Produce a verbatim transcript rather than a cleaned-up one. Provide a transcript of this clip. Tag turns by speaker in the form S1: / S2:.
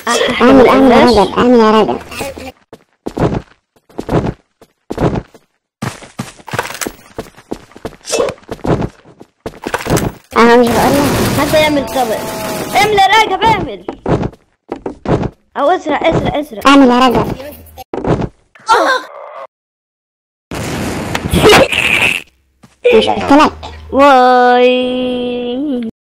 S1: اعمل اعمل يا رجب، اعمل يا رجب. انا مش بقول لك
S2: حتى يعمل كبر. اعمل يا راجب، اعمل او اسرع اسرع اسرع.
S1: اعمل يا رجب. مش قلت لك؟
S2: واي